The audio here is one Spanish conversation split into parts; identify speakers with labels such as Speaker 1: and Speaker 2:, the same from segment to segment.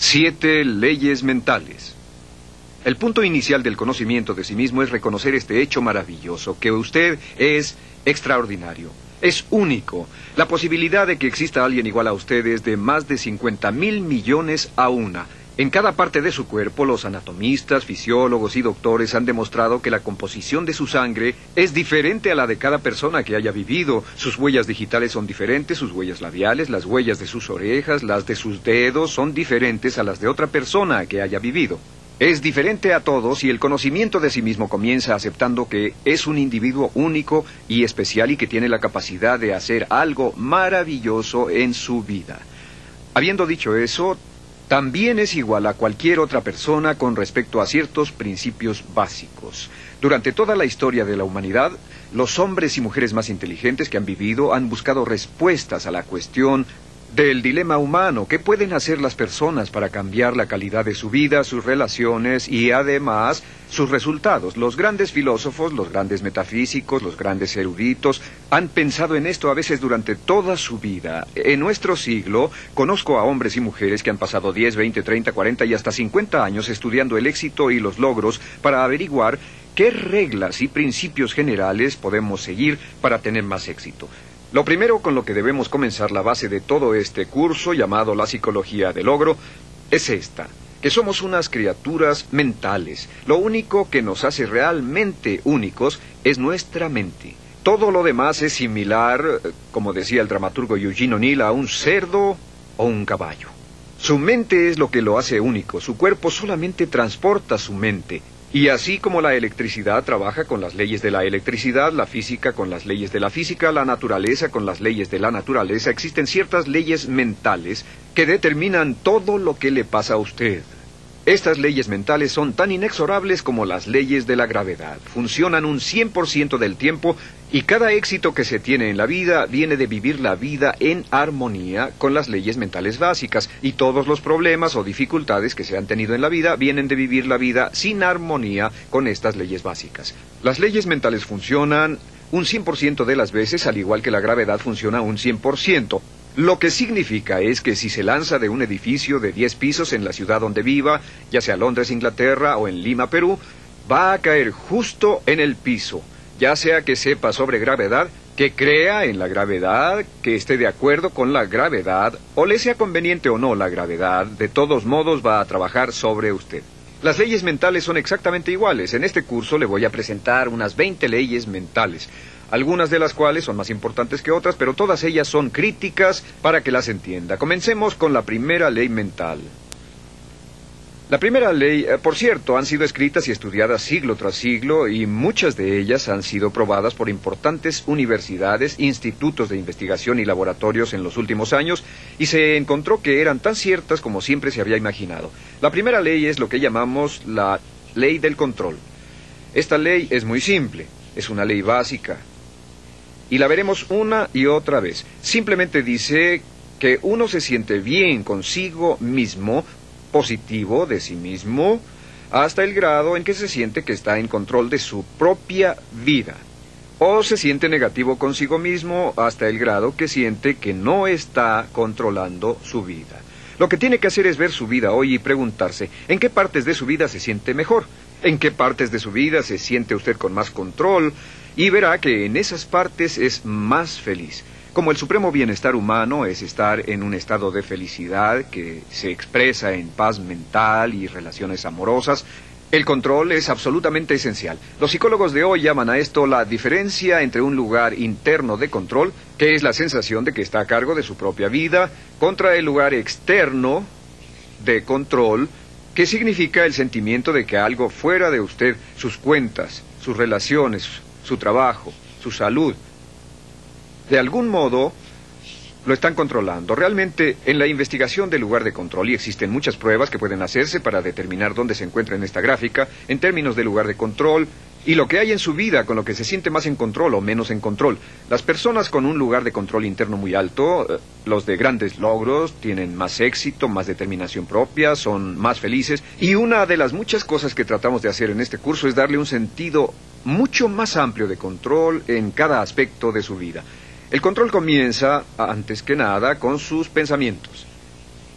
Speaker 1: 7 leyes mentales. El punto inicial del conocimiento de sí mismo es reconocer este hecho maravilloso, que usted es extraordinario, es único. La posibilidad de que exista alguien igual a usted es de más de 50.000 millones a una. En cada parte de su cuerpo, los anatomistas, fisiólogos y doctores han demostrado que la composición de su sangre es diferente a la de cada persona que haya vivido. Sus huellas digitales son diferentes, sus huellas labiales, las huellas de sus orejas, las de sus dedos son diferentes a las de otra persona que haya vivido. Es diferente a todos y el conocimiento de sí mismo comienza aceptando que es un individuo único y especial y que tiene la capacidad de hacer algo maravilloso en su vida. Habiendo dicho eso, también es igual a cualquier otra persona con respecto a ciertos principios básicos. Durante toda la historia de la humanidad, los hombres y mujeres más inteligentes que han vivido han buscado respuestas a la cuestión del dilema humano. ¿Qué pueden hacer las personas para cambiar la calidad de su vida, sus relaciones y además sus resultados? Los grandes filósofos, los grandes metafísicos, los grandes eruditos han pensado en esto a veces durante toda su vida. En nuestro siglo conozco a hombres y mujeres que han pasado 10, 20, 30, 40 y hasta 50 años estudiando el éxito y los logros para averiguar qué reglas y principios generales podemos seguir para tener más éxito. Lo primero con lo que debemos comenzar la base de todo este curso, llamado la psicología del logro, es esta, que somos unas criaturas mentales. Lo único que nos hace realmente únicos es nuestra mente. Todo lo demás es similar, como decía el dramaturgo Eugene O'Neill, a un cerdo o un caballo. Su mente es lo que lo hace único, su cuerpo solamente transporta su mente. Y así como la electricidad trabaja con las leyes de la electricidad, la física con las leyes de la física, la naturaleza con las leyes de la naturaleza, existen ciertas leyes mentales que determinan todo lo que le pasa a usted. Estas leyes mentales son tan inexorables como las leyes de la gravedad. Funcionan un 100% del tiempo y cada éxito que se tiene en la vida viene de vivir la vida en armonía con las leyes mentales básicas. Y todos los problemas o dificultades que se han tenido en la vida vienen de vivir la vida sin armonía con estas leyes básicas. Las leyes mentales funcionan un 100% de las veces, al igual que la gravedad funciona un 100%. Lo que significa es que si se lanza de un edificio de 10 pisos en la ciudad donde viva, ya sea Londres, Inglaterra o en Lima, Perú, va a caer justo en el piso, ya sea que sepa sobre gravedad, que crea en la gravedad, que esté de acuerdo con la gravedad, o le sea conveniente o no la gravedad, de todos modos va a trabajar sobre usted. Las leyes mentales son exactamente iguales. En este curso le voy a presentar unas 20 leyes mentales. Algunas de las cuales son más importantes que otras, pero todas ellas son críticas para que las entienda. Comencemos con la primera ley mental. La primera ley, por cierto, han sido escritas y estudiadas siglo tras siglo y muchas de ellas han sido probadas por importantes universidades, institutos de investigación y laboratorios en los últimos años y se encontró que eran tan ciertas como siempre se había imaginado. La primera ley es lo que llamamos la ley del control. Esta ley es muy simple, es una ley básica. Y la veremos una y otra vez. Simplemente dice que uno se siente bien consigo mismo, positivo de sí mismo, hasta el grado en que se siente que está en control de su propia vida. O se siente negativo consigo mismo hasta el grado que siente que no está controlando su vida. Lo que tiene que hacer es ver su vida hoy y preguntarse, ¿en qué partes de su vida se siente mejor? ¿En qué partes de su vida se siente usted con más control? Y verá que en esas partes es más feliz. Como el supremo bienestar humano es estar en un estado de felicidad que se expresa en paz mental y relaciones amorosas, el control es absolutamente esencial. Los psicólogos de hoy llaman a esto la diferencia entre un lugar interno de control, que es la sensación de que está a cargo de su propia vida, contra el lugar externo de control, que significa el sentimiento de que algo fuera de usted, sus cuentas, sus relaciones, su trabajo, su salud, de algún modo lo están controlando. Realmente, en la investigación del lugar de control, y existen muchas pruebas que pueden hacerse para determinar dónde se encuentra en esta gráfica, en términos de lugar de control, y lo que hay en su vida con lo que se siente más en control o menos en control. Las personas con un lugar de control interno muy alto, los de grandes logros, tienen más éxito, más determinación propia, son más felices, y una de las muchas cosas que tratamos de hacer en este curso es darle un sentido mucho más amplio de control en cada aspecto de su vida. El control comienza, antes que nada, con sus pensamientos.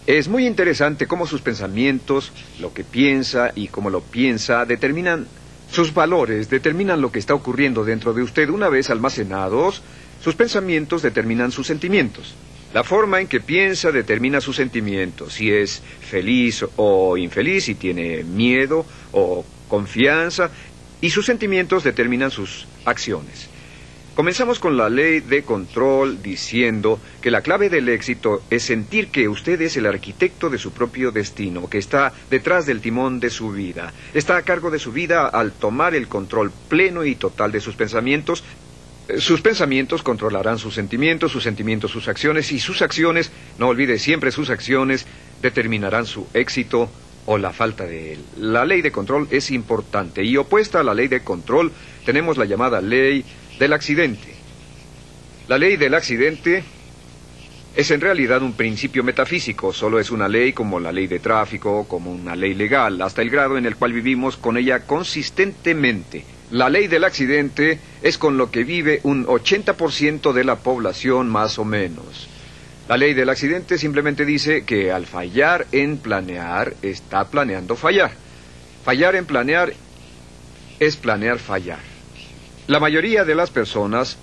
Speaker 1: Es muy interesante cómo sus pensamientos, lo que piensa y cómo lo piensa, determinan sus valores, determinan lo que está ocurriendo dentro de usted. Una vez almacenados, sus pensamientos determinan sus sentimientos. La forma en que piensa determina sus sentimientos, si es feliz o infeliz, si tiene miedo o confianza, y sus sentimientos determinan sus acciones. Comenzamos con la ley de control diciendo que la clave del éxito es sentir que usted es el arquitecto de su propio destino, que está detrás del timón de su vida, está a cargo de su vida al tomar el control pleno y total de sus pensamientos. Sus pensamientos controlarán sus sentimientos sus acciones, y sus acciones, no olvide siempre sus acciones, determinarán su éxito o la falta de él. La ley de control es importante, y opuesta a la ley de control tenemos la llamada ley del accidente. La ley del accidente es en realidad un principio metafísico, solo es una ley como la ley de tráfico, como una ley legal, hasta el grado en el cual vivimos con ella consistentemente. La ley del accidente es con lo que vive un 80% de la población más o menos. La ley del accidente simplemente dice que al fallar en planear, está planeando fallar. Fallar en planear es planear fallar. La mayoría de las personas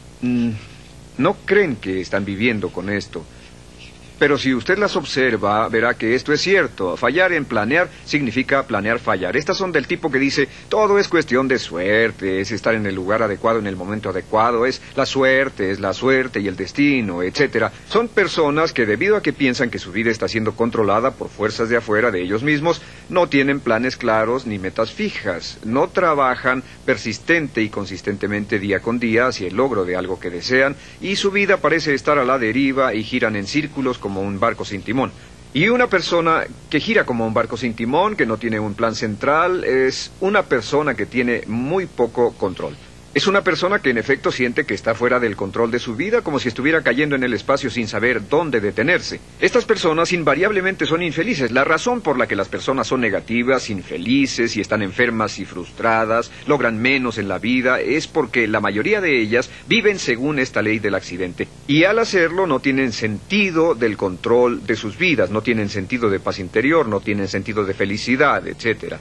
Speaker 1: no creen que están viviendo con esto. Pero si usted las observa, verá que esto es cierto. Fallar en planear significa planear fallar. Estas son del tipo que dice, todo es cuestión de suerte, es estar en el lugar adecuado en el momento adecuado, es la suerte y el destino, etc. Son personas que, debido a que piensan que su vida está siendo controlada por fuerzas de afuera de ellos mismos, no tienen planes claros ni metas fijas, no trabajan persistente y consistentemente día con día hacia el logro de algo que desean, y su vida parece estar a la deriva y giran en círculos como un barco sin timón. Y una persona que gira como un barco sin timón, que no tiene un plan central, es una persona que tiene muy poco control. Es una persona que en efecto siente que está fuera del control de su vida, como si estuviera cayendo en el espacio sin saber dónde detenerse. Estas personas invariablemente son infelices. La razón por la que las personas son negativas, infelices y están enfermas y frustradas, logran menos en la vida, es porque la mayoría de ellas viven según esta ley del accidente. Y al hacerlo no tienen sentido del control de sus vidas, no tienen sentido de paz interior, no tienen sentido de felicidad, etcétera.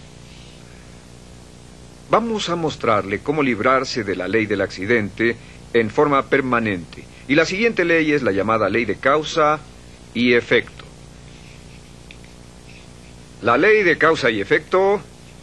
Speaker 1: Vamos a mostrarle cómo librarse de la ley del accidente en forma permanente. Y la siguiente ley es la llamada ley de causa y efecto. La ley de causa y efecto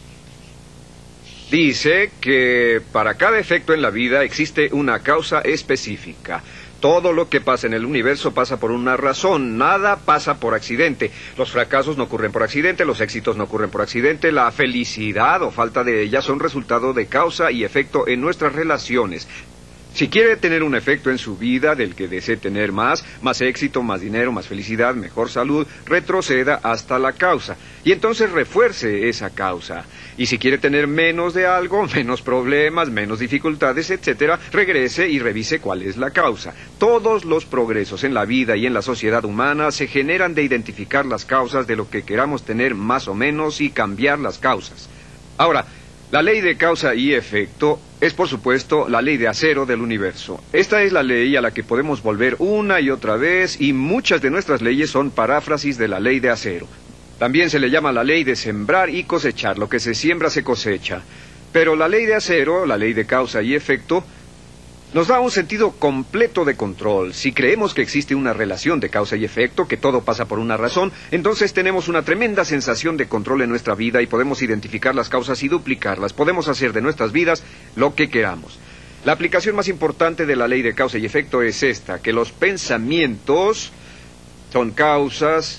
Speaker 1: dice que para cada efecto en la vida existe una causa específica. Todo lo que pasa en el universo pasa por una razón, nada pasa por accidente. Los fracasos no ocurren por accidente, los éxitos no ocurren por accidente, la felicidad o falta de ella son resultado de causa y efecto en nuestras relaciones. Si quiere tener un efecto en su vida del que desee tener más éxito, más dinero, más felicidad, mejor salud, retroceda hasta la causa. Y entonces refuerce esa causa. Y si quiere tener menos de algo, menos problemas, menos dificultades, etcétera, regrese y revise cuál es la causa. Todos los progresos en la vida y en la sociedad humana se generan de identificar las causas de lo que queramos tener más o menos y cambiar las causas. Ahora, la ley de causa y efecto es, por supuesto, la ley de acero del universo. Esta es la ley a la que podemos volver una y otra vez, y muchas de nuestras leyes son paráfrasis de la ley de acero. También se le llama la ley de sembrar y cosechar. Lo que se siembra se cosecha. Pero la ley de acero, la ley de causa y efecto, nos da un sentido completo de control. Si creemos que existe una relación de causa y efecto, que todo pasa por una razón, entonces tenemos una tremenda sensación de control en nuestra vida y podemos identificar las causas y duplicarlas. Podemos hacer de nuestras vidas lo que queramos. La aplicación más importante de la ley de causa y efecto es esta, que los pensamientos son causas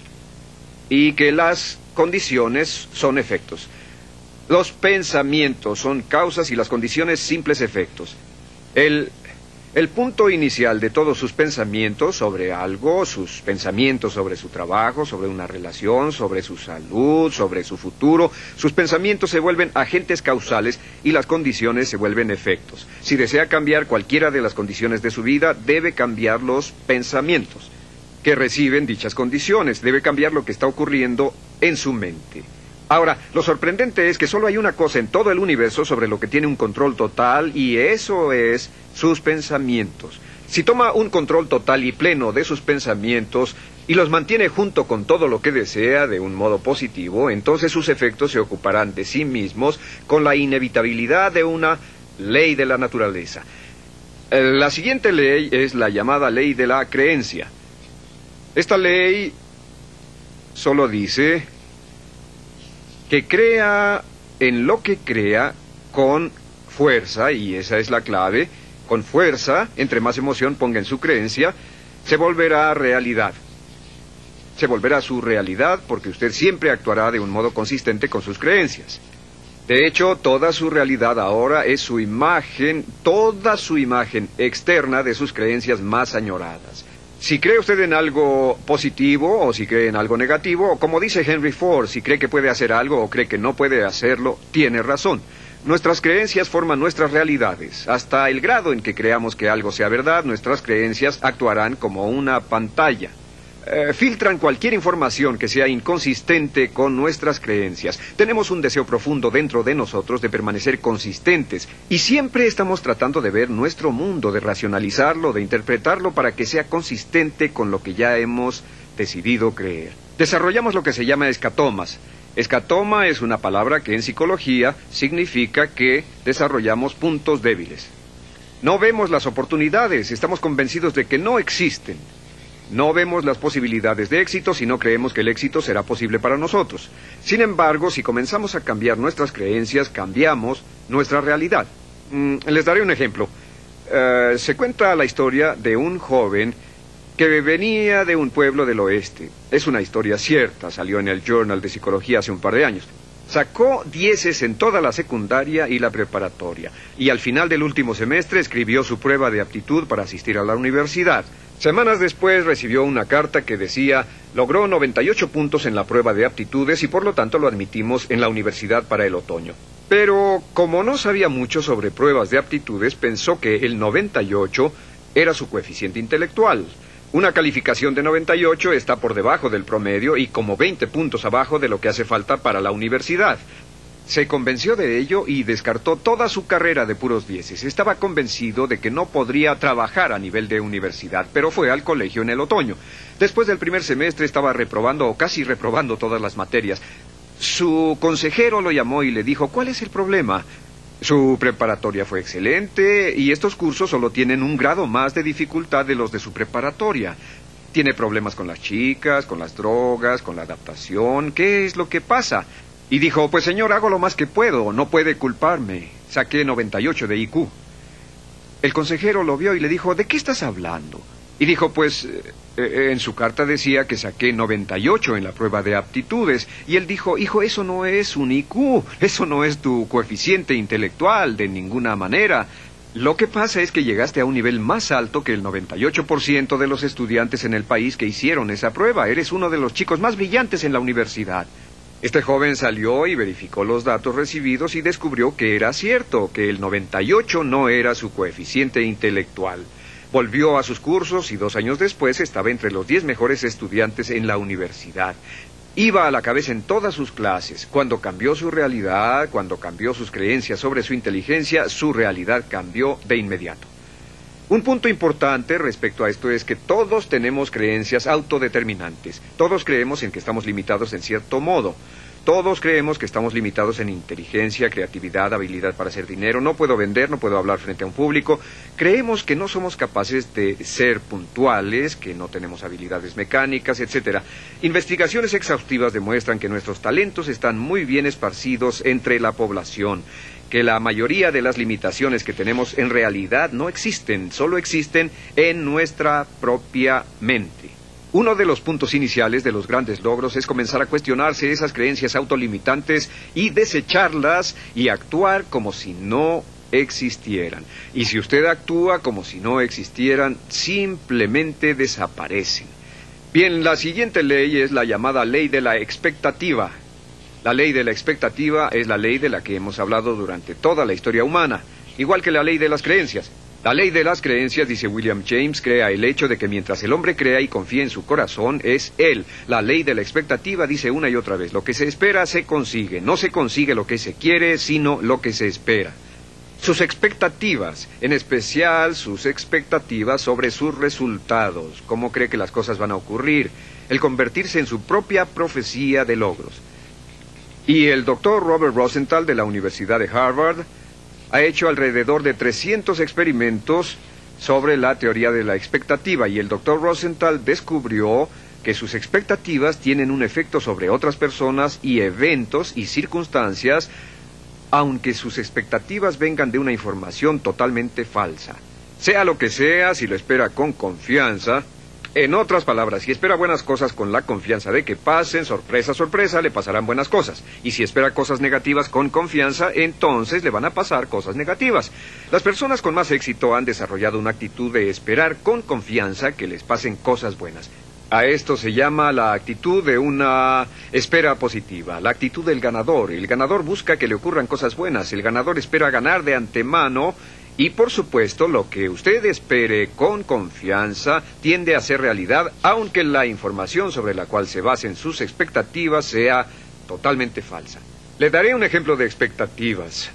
Speaker 1: y que las condiciones son efectos. Los pensamientos son causas y las condiciones simples efectos. El punto inicial de todos sus pensamientos sobre algo, sus pensamientos sobre su trabajo, sobre una relación, sobre su salud, sobre su futuro, sus pensamientos se vuelven agentes causales y las condiciones se vuelven efectos. Si desea cambiar cualquiera de las condiciones de su vida, debe cambiar los pensamientos que reciben dichas condiciones, debe cambiar lo que está ocurriendo en su mente. Ahora, lo sorprendente es que solo hay una cosa en todo el universo sobre lo que tiene un control total, y eso es sus pensamientos. Si toma un control total y pleno de sus pensamientos, y los mantiene junto con todo lo que desea de un modo positivo, entonces sus efectos se ocuparán de sí mismos con la inevitabilidad de una ley de la naturaleza. La siguiente ley es la llamada ley de la creencia. Esta ley solo dice que crea en lo que crea con fuerza, y esa es la clave, con fuerza, entre más emoción ponga en su creencia, se volverá realidad. Se volverá su realidad porque usted siempre actuará de un modo consistente con sus creencias. De hecho, toda su realidad ahora es su imagen, toda su imagen externa de sus creencias más añoradas. Si cree usted en algo positivo o si cree en algo negativo, o como dice Henry Ford, si cree que puede hacer algo o cree que no puede hacerlo, tiene razón. Nuestras creencias forman nuestras realidades. Hasta el grado en que creamos que algo sea verdad, nuestras creencias actuarán como una pantalla. Filtran cualquier información que sea inconsistente con nuestras creencias. Tenemos un deseo profundo dentro de nosotros de permanecer consistentes y siempre estamos tratando de ver nuestro mundo, de racionalizarlo, de interpretarlo para que sea consistente con lo que ya hemos decidido creer. Desarrollamos lo que se llama escatomas. Escatoma es una palabra que en psicología significa que desarrollamos puntos débiles. No vemos las oportunidades, estamos convencidos de que no existen. No vemos las posibilidades de éxito si no creemos que el éxito será posible para nosotros. Sin embargo, si comenzamos a cambiar nuestras creencias, cambiamos nuestra realidad. Les daré un ejemplo. Se cuenta la historia de un joven que venía de un pueblo del oeste. Es una historia cierta, salió en el Journal de Psicología hace un par de años. Sacó 10 en toda la secundaria y la preparatoria, y al final del último semestre escribió su prueba de aptitud para asistir a la universidad. Semanas después recibió una carta que decía, logró 98 puntos en la prueba de aptitudes y por lo tanto lo admitimos en la universidad para el otoño. Pero como no sabía mucho sobre pruebas de aptitudes, pensó que el 98 era su coeficiente intelectual. Una calificación de 98 está por debajo del promedio y como 20 puntos abajo de lo que hace falta para la universidad. Se convenció de ello y descartó toda su carrera de puros 10. Estaba convencido de que no podría trabajar a nivel de universidad, pero fue al colegio en el otoño. Después del primer semestre estaba reprobando o casi reprobando todas las materias. Su consejero lo llamó y le dijo, ¿cuál es el problema? Su preparatoria fue excelente y estos cursos solo tienen un grado más de dificultad de los de su preparatoria. Tiene problemas con las chicas, con las drogas, con la adaptación. ¿Qué es lo que pasa? Y dijo, pues señor, hago lo más que puedo, no puede culparme. Saqué 98 de IQ. El consejero lo vio y le dijo, ¿de qué estás hablando? Y dijo, pues, en su carta decía que saqué 98 en la prueba de aptitudes. Y él dijo, hijo, eso no es un IQ, eso no es tu coeficiente intelectual de ninguna manera. Lo que pasa es que llegaste a un nivel más alto que el 98% de los estudiantes en el país que hicieron esa prueba. Eres uno de los chicos más brillantes en la universidad. Este joven salió y verificó los datos recibidos y descubrió que era cierto, que el 98 no era su coeficiente intelectual. Volvió a sus cursos y 2 años después estaba entre los 10 mejores estudiantes en la universidad. Iba a la cabeza en todas sus clases. Cuando cambió su realidad, cuando cambió sus creencias sobre su inteligencia, su realidad cambió de inmediato. Un punto importante respecto a esto es que todos tenemos creencias autodeterminantes. Todos creemos en que estamos limitados en cierto modo. Todos creemos que estamos limitados en inteligencia, creatividad, habilidad para hacer dinero. No puedo vender, no puedo hablar frente a un público. Creemos que no somos capaces de ser puntuales, que no tenemos habilidades mecánicas, etc. Investigaciones exhaustivas demuestran que nuestros talentos están muy bien esparcidos entre la población, que la mayoría de las limitaciones que tenemos en realidad no existen, solo existen en nuestra propia mente. Uno de los puntos iniciales de los grandes logros es comenzar a cuestionarse esas creencias autolimitantes y desecharlas y actuar como si no existieran. Y si usted actúa como si no existieran, simplemente desaparecen. Bien, la siguiente ley es la llamada ley de la expectativa. La ley de la expectativa es la ley de la que hemos hablado durante toda la historia humana, igual que la ley de las creencias. La ley de las creencias, dice William James, crea el hecho de que mientras el hombre crea y confía en su corazón, es él. La ley de la expectativa dice una y otra vez, lo que se espera se consigue. No se consigue lo que se quiere, sino lo que se espera. sus expectativas, en especial sus expectativas sobre sus resultados, cómo cree que las cosas van a ocurrir, el convertirse en su propia profecía de logros. Y el doctor Robert Rosenthal de la Universidad de Harvard ha hecho alrededor de 300 experimentos sobre la teoría de la expectativa, y el doctor Rosenthal descubrió que sus expectativas tienen un efecto sobre otras personas y eventos y circunstancias, aunque sus expectativas vengan de una información totalmente falsa. Sea lo que sea, si lo espera con confianza, en otras palabras, si espera buenas cosas con la confianza de que pasen, sorpresa, sorpresa, le pasarán buenas cosas. Y si espera cosas negativas con confianza, entonces le van a pasar cosas negativas. Las personas con más éxito han desarrollado una actitud de esperar con confianza que les pasen cosas buenas. A esto se llama la actitud de una espera positiva, la actitud del ganador. El ganador busca que le ocurran cosas buenas, el ganador espera ganar de antemano y, por supuesto, lo que usted espere con confianza tiende a ser realidad, aunque la información sobre la cual se basen sus expectativas sea totalmente falsa. Le daré un ejemplo de expectativas.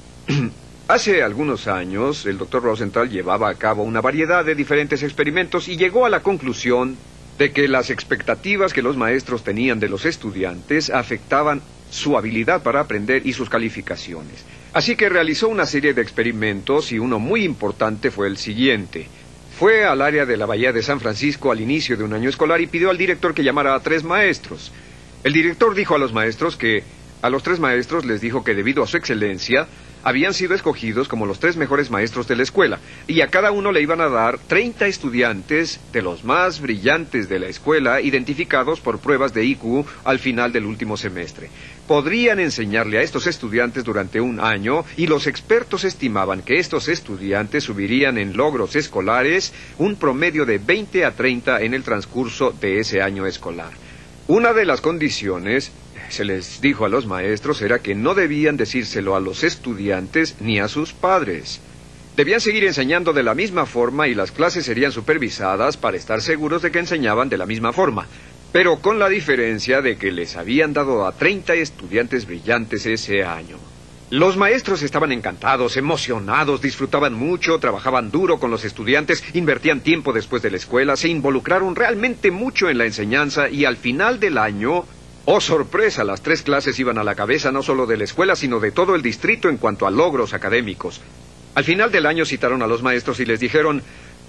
Speaker 1: Hace algunos años, el doctor Rosenthal llevaba a cabo una variedad de diferentes experimentos y llegó a la conclusión de que las expectativas que los maestros tenían de los estudiantes afectaban su habilidad para aprender y sus calificaciones. Así que realizó una serie de experimentos y uno muy importante fue el siguiente. Fue al área de la Bahía de San Francisco al inicio de un año escolar y pidió al director que llamara a 3 maestros. El director dijo a los maestros que a los 3 maestros les dijo que debido a su excelencia habían sido escogidos como los 3 mejores maestros de la escuela, y a cada uno le iban a dar 30 estudiantes de los más brillantes de la escuela, identificados por pruebas de IQ al final del último semestre. Podrían enseñarle a estos estudiantes durante un año, y los expertos estimaban que estos estudiantes subirían en logros escolares un promedio de 20 a 30 en el transcurso de ese año escolar. Una de las condiciones, se les dijo a los maestros, era que no debían decírselo a los estudiantes ni a sus padres. Debían seguir enseñando de la misma forma y las clases serían supervisadas para estar seguros de que enseñaban de la misma forma, pero con la diferencia de que les habían dado a 30 estudiantes brillantes ese año. Los maestros estaban encantados, emocionados, disfrutaban mucho, trabajaban duro con los estudiantes, invertían tiempo después de la escuela, se involucraron realmente mucho en la enseñanza y al final del año, ¡oh sorpresa!, las 3 clases iban a la cabeza no solo de la escuela, sino de todo el distrito en cuanto a logros académicos. Al final del año citaron a los maestros y les dijeron: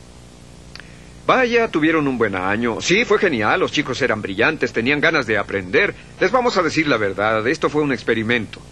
Speaker 1: vaya, tuvieron un buen año. Sí, fue genial, los chicos eran brillantes, tenían ganas de aprender. Les vamos a decir la verdad, esto fue un experimento.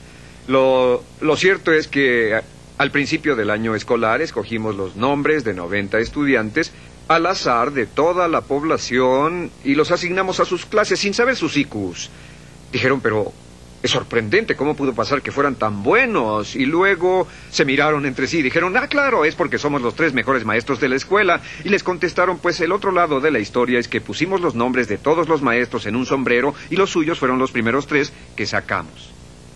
Speaker 1: Lo cierto es que al principio del año escolar escogimos los nombres de 90 estudiantes al azar de toda la población y los asignamos a sus clases sin saber sus IQs. Dijeron: pero es sorprendente, ¿cómo pudo pasar que fueran tan buenos? Y luego se miraron entre sí y dijeron: ah, claro, es porque somos los 3 mejores maestros de la escuela. Y les contestaron: pues el otro lado de la historia es que pusimos los nombres de todos los maestros en un sombrero y los suyos fueron los primeros 3 que sacamos.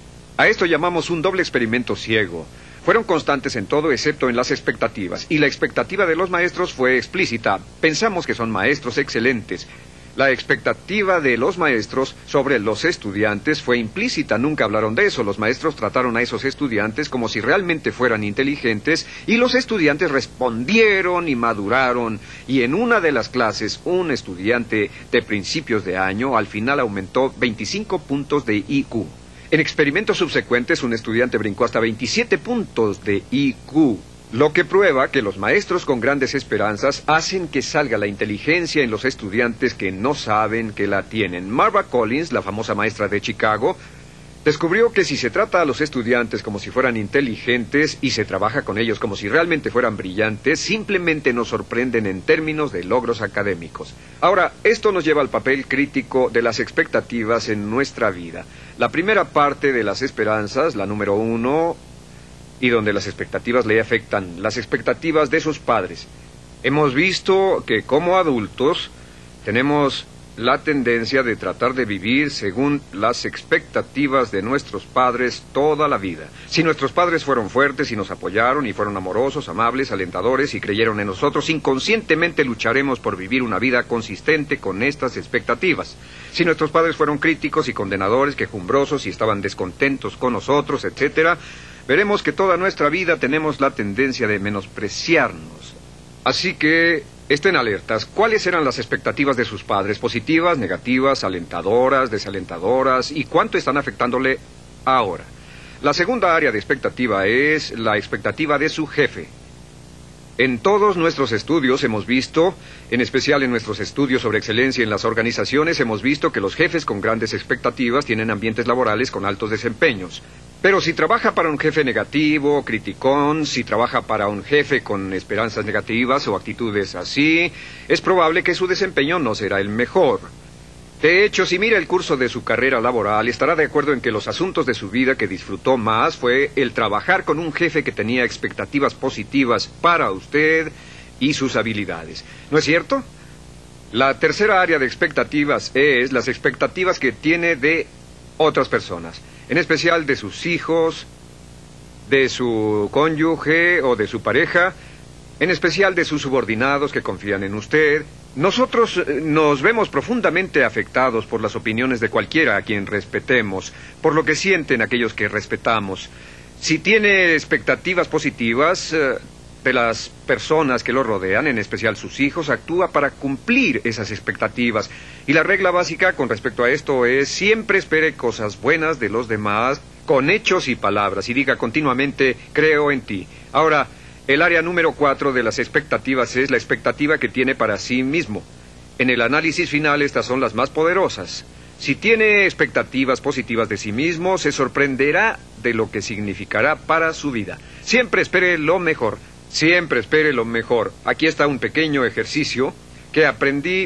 Speaker 1: A esto llamamos un doble experimento ciego. Fueron constantes en todo excepto en las expectativas, y la expectativa de los maestros fue explícita. Pensamos que son maestros excelentes. La expectativa de los maestros sobre los estudiantes fue implícita, nunca hablaron de eso. Los maestros trataron a esos estudiantes como si realmente fueran inteligentes, y los estudiantes respondieron y maduraron. Y en una de las clases, un estudiante de principios de año al final aumentó 25 puntos de IQ. En experimentos subsecuentes, un estudiante brincó hasta 27 puntos de IQ, lo que prueba que los maestros con grandes esperanzas hacen que salga la inteligencia en los estudiantes que no saben que la tienen. Marva Collins, la famosa maestra de Chicago, descubrió que si se trata a los estudiantes como si fueran inteligentes y se trabaja con ellos como si realmente fueran brillantes, simplemente nos sorprenden en términos de logros académicos. Ahora, esto nos lleva al papel crítico de las expectativas en nuestra vida. La primera parte de las esperanzas, la número 1, y donde las expectativas le afectan, las expectativas de sus padres. Hemos visto que como adultos tenemos la tendencia de tratar de vivir según las expectativas de nuestros padres toda la vida. Si nuestros padres fueron fuertes y nos apoyaron y fueron amorosos, amables, alentadores y creyeron en nosotros, inconscientemente lucharemos por vivir una vida consistente con estas expectativas. Si nuestros padres fueron críticos y condenadores, quejumbrosos y estaban descontentos con nosotros, etcétera, veremos que toda nuestra vida tenemos la tendencia de menospreciarnos. Así que estén alertas. ¿Cuáles eran las expectativas de sus padres? ¿Positivas, negativas, alentadoras, desalentadoras? ¿Y cuánto están afectándole ahora? La segunda área de expectativa es la expectativa de su jefe. En todos nuestros estudios hemos visto, en especial en nuestros estudios sobre excelencia en las organizaciones, hemos visto que los jefes con grandes expectativas tienen ambientes laborales con altos desempeños. Pero si trabaja para un jefe negativo, criticón, si trabaja para un jefe con esperanzas negativas o actitudes así, es probable que su desempeño no será el mejor. De hecho, si mira el curso de su carrera laboral, estará de acuerdo en que los asuntos de su vida que disfrutó más fue el trabajar con un jefe que tenía expectativas positivas para usted y sus habilidades. ¿No es cierto? La tercera área de expectativas es las expectativas que tiene de otras personas, en especial de sus hijos, de su cónyuge o de su pareja, en especial de sus subordinados que confían en usted. Nosotros nos vemos profundamente afectados por las opiniones de cualquiera a quien respetemos, por lo que sienten aquellos que respetamos. Si tiene expectativas positivas de las personas que lo rodean, en especial sus hijos, actúa para cumplir esas expectativas. Y la regla básica con respecto a esto es: siempre espere cosas buenas de los demás con hechos y palabras, y diga continuamente: creo en ti. Ahora, el área número 4 de las expectativas es la expectativa que tiene para sí mismo. En el análisis final, estas son las más poderosas. Si tiene expectativas positivas de sí mismo, se sorprenderá de lo que significará para su vida. Siempre espere lo mejor. Siempre espere lo mejor. Aquí está un pequeño ejercicio que aprendí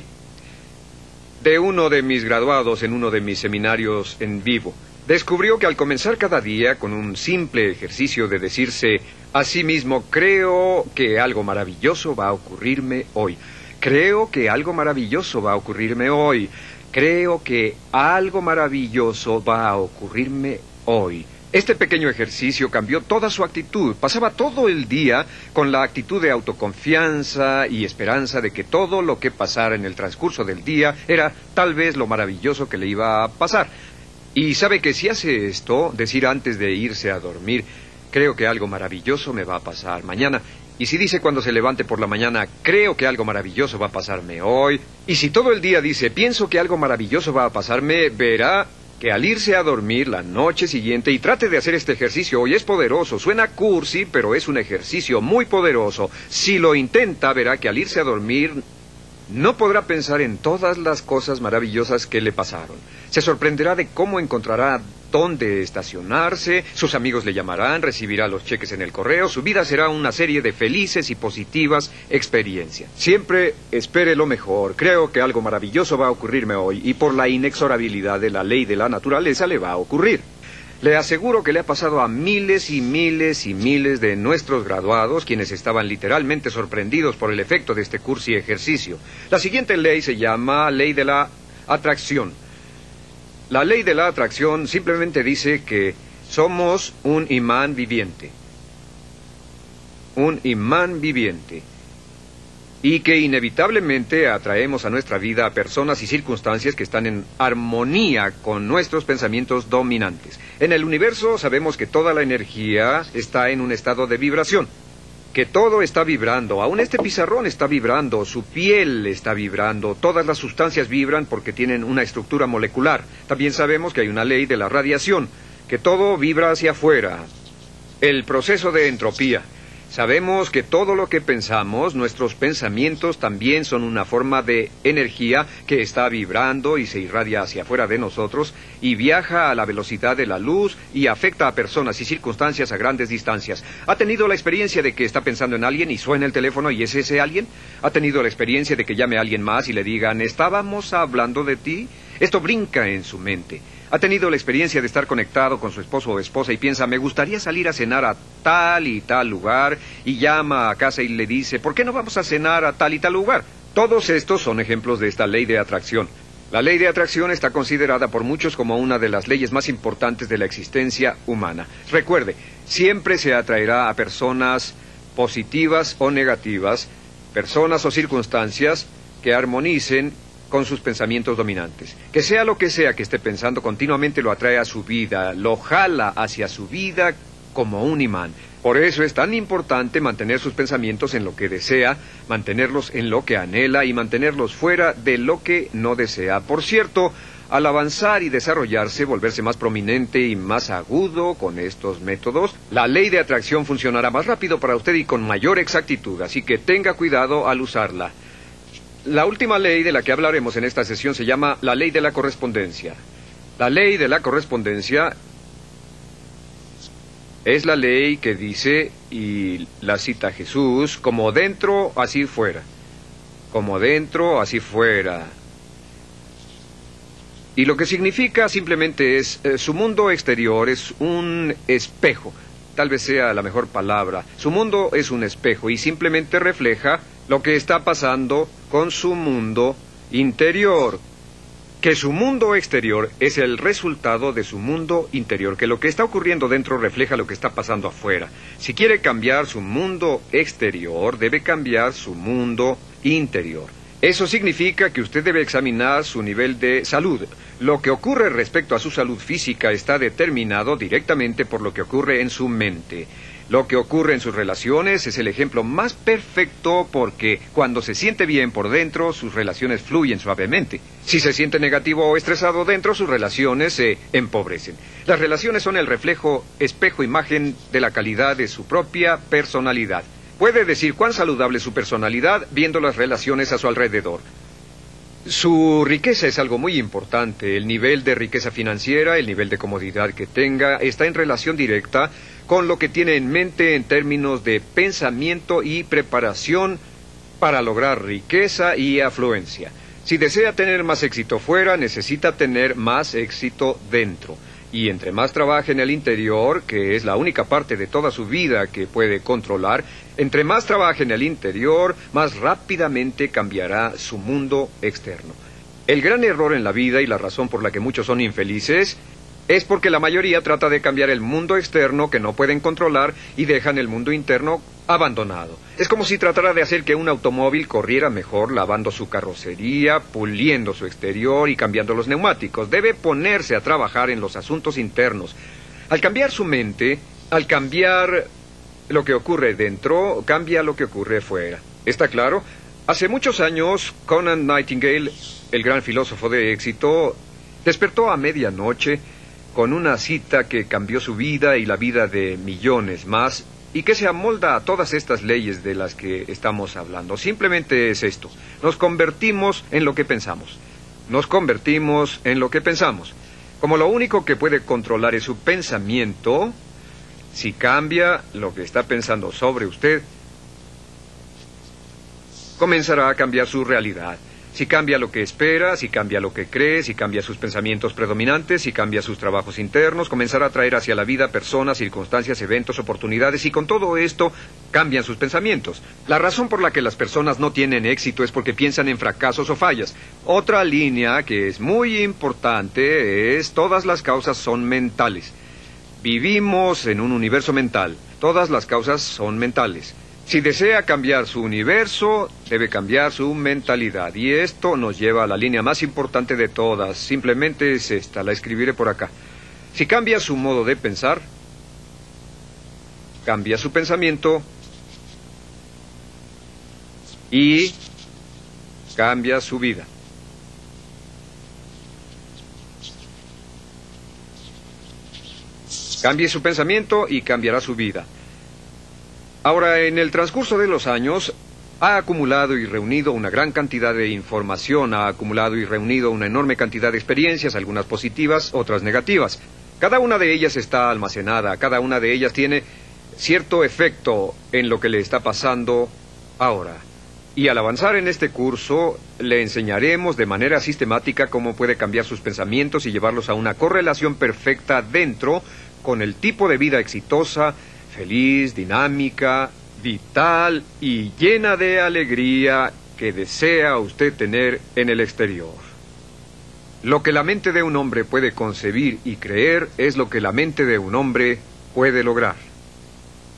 Speaker 1: de uno de mis graduados en uno de mis seminarios en vivo. Descubrió que al comenzar cada día con un simple ejercicio de decirse a sí mismo: creo que algo maravilloso va a ocurrirme hoy. Creo que algo maravilloso va a ocurrirme hoy. Creo que algo maravilloso va a ocurrirme hoy. Este pequeño ejercicio cambió toda su actitud. Pasaba todo el día con la actitud de autoconfianza y esperanza de que todo lo que pasara en el transcurso del día era tal vez lo maravilloso que le iba a pasar. Y sabe que si hace esto, decir antes de irse a dormir: creo que algo maravilloso me va a pasar mañana. Y si dice cuando se levante por la mañana: creo que algo maravilloso va a pasarme hoy. Y si todo el día dice: pienso que algo maravilloso va a pasarme, verá que al irse a dormir la noche siguiente, y trate de hacer este ejercicio hoy, es poderoso. Suena cursi, pero es un ejercicio muy poderoso. Si lo intenta, verá que al irse a dormir no podrá pensar en todas las cosas maravillosas que le pasaron. Se sorprenderá de cómo encontrará dónde estacionarse, sus amigos le llamarán, recibirá los cheques en el correo, su vida será una serie de felices y positivas experiencias. Siempre espere lo mejor. Creo que algo maravilloso va a ocurrirme hoy, y por la inexorabilidad de la ley de la naturaleza le va a ocurrir. Le aseguro que le ha pasado a miles y miles y miles de nuestros graduados, quienes estaban literalmente sorprendidos por el efecto de este curso y ejercicio. La siguiente ley se llama ley de la atracción. La ley de la atracción simplemente dice que somos un imán viviente. Un imán viviente. Y que inevitablemente atraemos a nuestra vida a personas y circunstancias que están en armonía con nuestros pensamientos dominantes. En el universo sabemos que toda la energía está en un estado de vibración, que todo está vibrando. Aún este pizarrón está vibrando, su piel está vibrando, todas las sustancias vibran porque tienen una estructura molecular. También sabemos que hay una ley de la radiación, que todo vibra hacia afuera. El proceso de entropía. Sabemos que todo lo que pensamos, nuestros pensamientos también son una forma de energía que está vibrando y se irradia hacia afuera de nosotros y viaja a la velocidad de la luz y afecta a personas y circunstancias a grandes distancias. ¿Ha tenido la experiencia de que está pensando en alguien y suena el teléfono y es ese alguien? ¿Ha tenido la experiencia de que llame a alguien más y le digan: estábamos hablando de ti? Esto brinca en su mente. ¿Ha tenido la experiencia de estar conectado con su esposo o esposa y piensa: me gustaría salir a cenar a tal y tal lugar, y llama a casa y le dice: ¿por qué no vamos a cenar a tal y tal lugar? Todos estos son ejemplos de esta ley de atracción. La ley de atracción está considerada por muchos como una de las leyes más importantes de la existencia humana. Recuerde, siempre se atraerá a personas positivas o negativas, personas o circunstancias que armonicen con sus pensamientos dominantes. Que sea lo que sea que esté pensando, continuamente lo atrae a su vida, lo jala hacia su vida como un imán. Por eso es tan importante mantener sus pensamientos en lo que desea, mantenerlos en lo que anhela y mantenerlos fuera de lo que no desea. Por cierto, al avanzar y desarrollarse, volverse más prominente y más agudo con estos métodos, la ley de atracción funcionará más rápido para usted y con mayor exactitud, así que tenga cuidado al usarla. La última ley de la que hablaremos en esta sesión se llama la ley de la correspondencia. La ley de la correspondencia es la ley que dice, y la cita Jesús, como dentro, así fuera. Como dentro, así fuera. Y lo que significa simplemente es, su mundo exterior es un espejo. Tal vez sea la mejor palabra. Su mundo es un espejo y simplemente refleja lo que está pasando con su mundo interior. Que su mundo exterior es el resultado de su mundo interior, que lo que está ocurriendo dentro refleja lo que está pasando afuera. Si quiere cambiar su mundo exterior, debe cambiar su mundo interior. Eso significa que usted debe examinar su nivel de salud. Lo que ocurre respecto a su salud física está determinado directamente por lo que ocurre en su mente. Lo que ocurre en sus relaciones es el ejemplo más perfecto porque cuando se siente bien por dentro, sus relaciones fluyen suavemente. Si se siente negativo o estresado dentro, sus relaciones se empobrecen. Las relaciones son el reflejo, espejo, imagen de la calidad de su propia personalidad. Puede decir cuán saludable es su personalidad viendo las relaciones a su alrededor. Su riqueza es algo muy importante. El nivel de riqueza financiera, el nivel de comodidad que tenga, está en relación directa con lo que tiene en mente en términos de pensamiento y preparación para lograr riqueza y afluencia. Si desea tener más éxito fuera, necesita tener más éxito dentro. Y entre más trabaje en el interior, que es la única parte de toda su vida que puede controlar, entre más trabaje en el interior, más rápidamente cambiará su mundo externo. El gran error en la vida y la razón por la que muchos son infelices es porque la mayoría trata de cambiar el mundo externo que no pueden controlar y dejan el mundo interno abandonado. Es como si tratara de hacer que un automóvil corriera mejor lavando su carrocería, puliendo su exterior y cambiando los neumáticos. Debe ponerse a trabajar en los asuntos internos. Al cambiar su mente, al cambiar lo que ocurre dentro, cambia lo que ocurre fuera. ¿Está claro? Hace muchos años, Conant Nightingale, el gran filósofo de éxito, despertó a medianoche con una cita que cambió su vida y la vida de millones más, y que se amolda a todas estas leyes de las que estamos hablando. Simplemente es esto: nos convertimos en lo que pensamos. Nos convertimos en lo que pensamos. Como lo único que puede controlar es su pensamiento, si cambia lo que está pensando sobre usted, comenzará a cambiar su realidad. Si cambia lo que espera, si cambia lo que cree, si cambia sus pensamientos predominantes, si cambia sus trabajos internos, comenzará a traer hacia la vida personas, circunstancias, eventos, oportunidades, y con todo esto cambian sus pensamientos. La razón por la que las personas no tienen éxito es porque piensan en fracasos o fallas. Otra línea que es muy importante es: todas las causas son mentales. Vivimos en un universo mental. Todas las causas son mentales. Si desea cambiar su universo, debe cambiar su mentalidad. Y esto nos lleva a la línea más importante de todas. Simplemente es esta, la escribiré por acá. Si cambia su modo de pensar, cambia su pensamiento y cambia su vida. Cambie su pensamiento y cambiará su vida. Ahora, en el transcurso de los años, ha acumulado y reunido una gran cantidad de información, ha acumulado y reunido una enorme cantidad de experiencias, algunas positivas, otras negativas. Cada una de ellas está almacenada, cada una de ellas tiene cierto efecto en lo que le está pasando ahora. Y al avanzar en este curso, le enseñaremos de manera sistemática cómo puede cambiar sus pensamientos y llevarlos a una correlación perfecta dentro con el tipo de vida exitosa, feliz, dinámica, vital y llena de alegría que desea usted tener en el exterior. Lo que la mente de un hombre puede concebir y creer es lo que la mente de un hombre puede lograr.